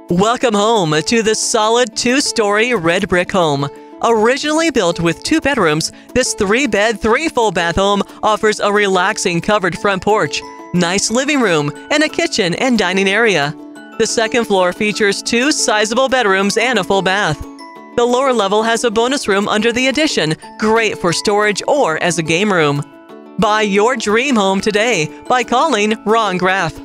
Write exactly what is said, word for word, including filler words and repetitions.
Welcome home to the solid two-story red brick home. Originally built with two bedrooms, this three-bed, three-full-bath home offers a relaxing covered front porch, nice living room, and a kitchen and dining area. The second floor features two sizable bedrooms and a full bath. The lower level has a bonus room under the addition, great for storage or as a game room. Buy your dream home today by calling Ron Graf.